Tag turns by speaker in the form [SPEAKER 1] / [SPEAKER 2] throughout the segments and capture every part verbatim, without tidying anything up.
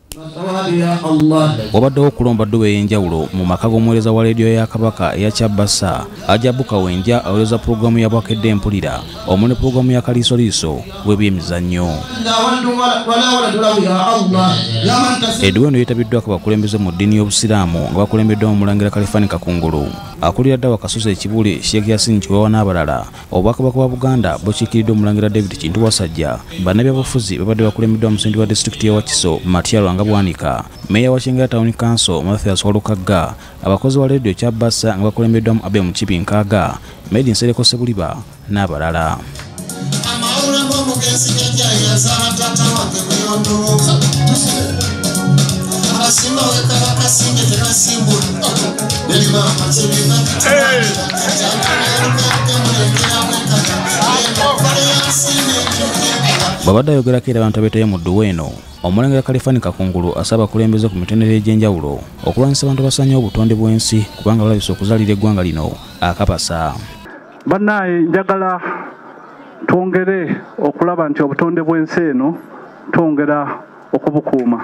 [SPEAKER 1] wabaddewo okulomba dduwa ey'enjawulo mu maka g'omuweereza wa leediyo ya Kabaka eya Kyabassa Hajji Kawenja aweereza pulogulaamu ya Bwakedde Empulira omu ne pulogulaamu ya Kaliisoliiso w'ebyemizannyo. Edduwa eno yeetabiddwako abakulembeze mu ddiini y'Obusiraamu nga bakulembeddwa Omulangira Kalifani Kakungulu akulira ddawa Kasuze Ekibuli Sheikh Yasin Kiwawa n'abalala. Obwakabaka bwa Buganda bukiikiridde Omulangira David Kintu Wasajja bannabyabufuzi babadde bakulembeddwa omusindi wa disitulikiti ya Wakiso Matyalo nga Bwanika, Meya wa Kyengera Town Council Mathias Walukagga, abakozi wa leediyo Kyabassa nga bakulembeddwamu Abe Mukibi Nkaaga, Medi Nsereko Sebuliba n'abalala. Babadde ayogerako era abantu abeetayo mu dduwa eno, Omulangira Kalifani Kakungulu asaba abakulembeze ku mitendera egy'enjawulo okulwanyisa abantu abasaanyiwo obutonde bw'ensi kubanga balabise okuzaalira eggwanga lino akapasa.
[SPEAKER 2] Bannaye njagala twongere okulaba nti obutonde bw'ensi eno twongera okubukuuma.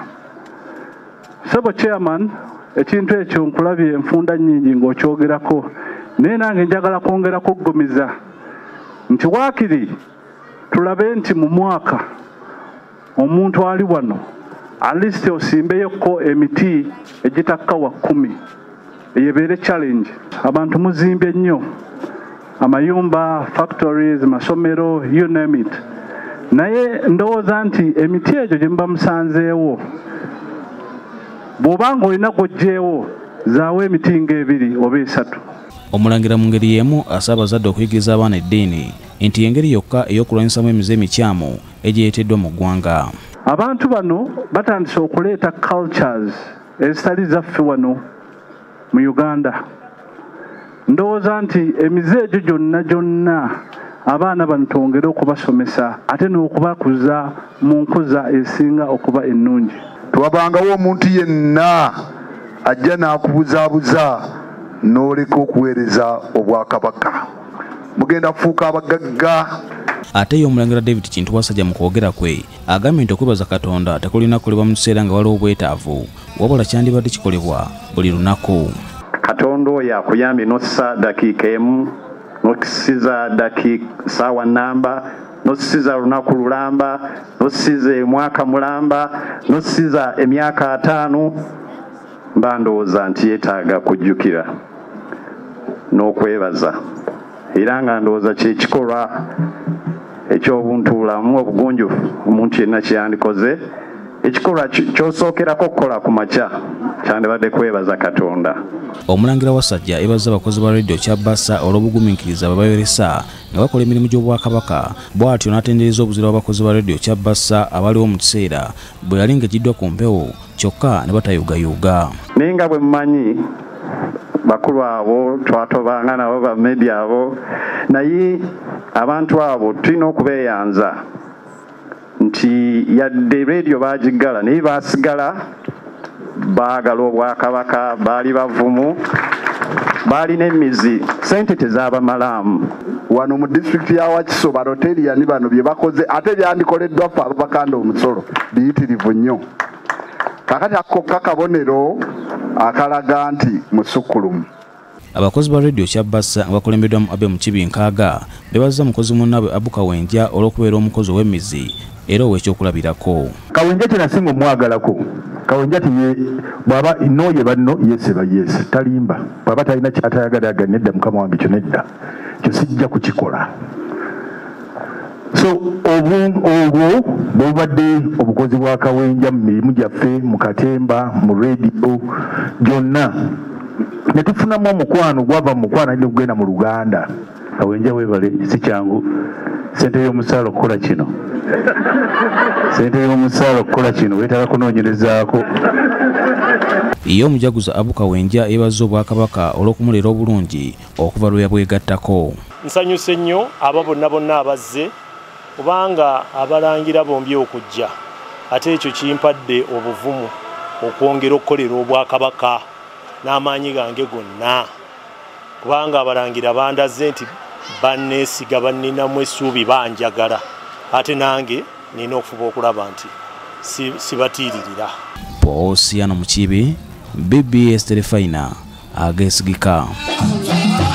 [SPEAKER 2] Sebo Chairman, ekintu ekyo nkulabye enfunda nnyingi ng'okyogerako, naye nange njagala kwongera kuggumiza nti waakiri tulabe nti mu mwaka omuntu ali wano alisite osimbeyoko emiti egitakka wa kkumi eyebeere challenge. Abantu muzimbye nnyo amayumba, factories, masomero, you name it. Naye ndowooza nti emiti egyo gye muba musanzeewo bw'obanga olina gojjeewo zaawo emiti ng'ebiri oba esatu.
[SPEAKER 1] Omulangira mu ngeri y'emu asaba abazadde okuyigiriza abaana eddiini nti engeri yokka ey'okulwanyisamu emize emikyamu egireeteddwa mu ggwanga.
[SPEAKER 2] Abantu bano batandise okuleeta cultures ezitali zaffe wano mu Uganda. Ndowooza nti emize egyo gyonna gyonna abaana bano twongere okubasomesa ate n'okubakuza mu nkuza esinga okuba ennungi.
[SPEAKER 3] Twabangawo omuntu yenna ajja n'akubuzaabuza n'oleka okuweereza Obwakabaka, mugenda kufuuka abagagga.
[SPEAKER 1] Ate ye Omulangira David Kintu Wasajja mu kwogera kwe agambye nti okwebaza Katonda tekulina kukolebwa mu kiseera nga waliwo obwetaavu, wabula kyandibadde kikolebwa buli lunaku.
[SPEAKER 4] Katonda oyo akuyambye n'ossa dakiika emu, n'okisiza dakiika ssaawa nnamba, n'osiza lunaku lulamba, n'osiza mwaka mulamba, n'osiza emyaka ataano, mba ndowooza nti yeetaaga kujjukira n'okwebaza. Era nga ndowooza kyekikolwa eky'obuntubulamu obugunjufu omuntu yenna kyeyandikoze, ekikolwa ky'osookerako okukola ku makya kyandibadde kwebaza Katonda.
[SPEAKER 1] Omulangira Wasajja yeebazza abakozi ba leediyo Kyabassa olw'obugumiikiriza bwe bayoleresa nga bakola emirimu gy'Obwakabaka. Bw'atyo n'atendereza obuzira bw'abakozi ba leediyo Kyabassa abaliwo mu kiseera bwe yali ng'egiddwa ku mpewo kyokka ne batayugayuga.
[SPEAKER 4] Naye nga bwe mmanyi bakulu abo twatobanga nabo ba media abo, naye abantu abo tulina okubeeyanza nti yadde leediyo baagigala naye baasigala baagala Obwakabaka, baali bavumu, baali n'emmizi, sente tezaabamalaamu.
[SPEAKER 3] Wano mu disitulikiti ya Wakiso baroteriani bano bye bakoze ate byandikoleddwa ffe ababakanda omusolo biyitirivu nnyo. Kakati ako kakabonero akalaga nti musukkulumu.
[SPEAKER 1] Abakozi ba leediyo Kyabassa nga bakulembeddwamu Abe Mukibi Nkaaga beebazza mukozi munnaabwe Abu Kawenja olw'okubeera omukozi ow'emmizi era ow'ekyokulabirako.
[SPEAKER 5] Kawenja kye nasinga omwagalako, Kawenja tiye bw'aba nooye banno yeeseba yeese talimba, bw'aba talina kyatayagala aga nedda mukama wange kyo nedda kyo sijja kukikola. So obwo bw'obadde obukozi bwa Kawenja mu mirimu gyaffe mu katemba mu leediyo gyonna ne tufunamu omukwano gwava mu mukwano alina okugenda mu Luganda. Kawenja weebale, si kyangu sente y'omusaala okukola kino sente y'omusaala okukola kino weetaaga kunoonyerezaako.
[SPEAKER 1] Ye omujaguza Abu Kawenja yeebazza Obwakabaka olw'okumuleera obulungi okuva lwe yabwegattako.
[SPEAKER 6] Nsanyuse nnyo abo bonna bonna abazze kubanga abalangira bombi okujja, ate ekyo kimpadde obuvumu okwongera okukolera Obwakabaka n'amaanyi gange gonna, kubanga abalangira bandaze nti banneesiga banninamu essuubi banjagala, ate nange nina okufuba okulaba nti sibatiiririra.
[SPEAKER 1] Posiano Mukibi, B B S Telefina, Ageesigika.